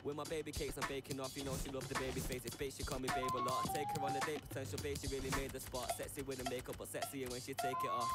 With my baby cakes I'm baking off, you know she loves the baby face. It's bait, she call me babe a lot. Take her on a date, potential bait, she really made the spot. Sexy with the makeup, but sexier when she take it off.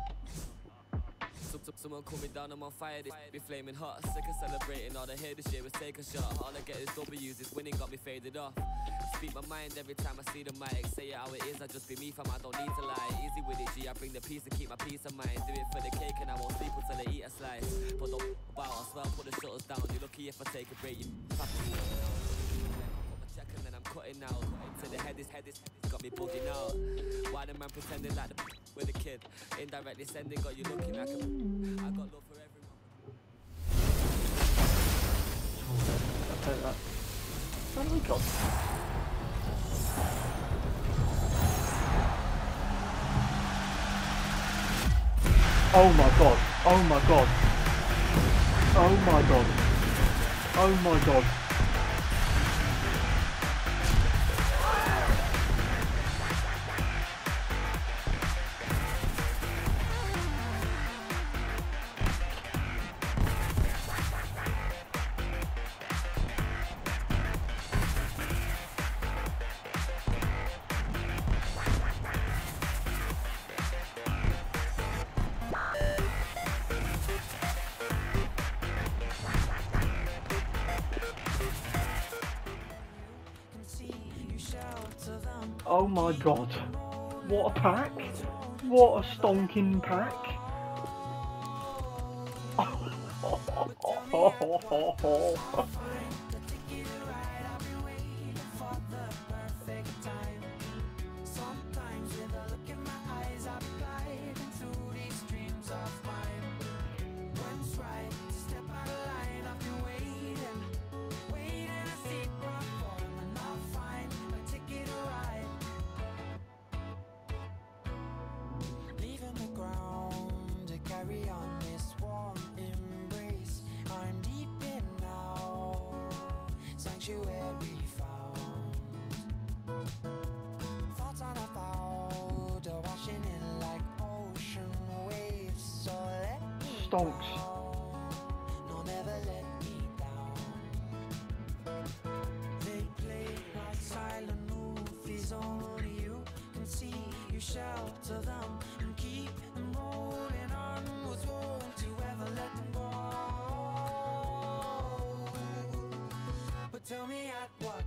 Someone cool me down, I'm on fire, this be flaming hot. Sick of celebrating, all I hear this year was take a shot. All I get is W's, this winning got me faded off. Speak my mind every time I see the mic. Say it how it is, I just be me fam, I don't need to lie. Easy with it G, I bring the peace to keep my peace of mind. Do it for the cake and I won't sleep until I eat a slice. But don't about, I swear I'll put the shutters down. You're lucky if I take a break, you pop my check and then I'm cutting out. To the head is got me bugging out. Why the man pretending like the with a kid? Indirectly sending, got you looking like a I got love for everyone. I'll take that. Oh my god. Oh my god. Oh my god. Oh my god. Oh my god. Oh my god. What a pack. What a stonking pack. Carry on this warm embrace. I'm deep in now, sanctuary found. Thoughts on a foul, washing in like ocean waves. So let me Stonks. no, never let me down. They play like silent movies, only you can see. You shelter them and keep them rolling. Won't you ever let them go? But tell me at what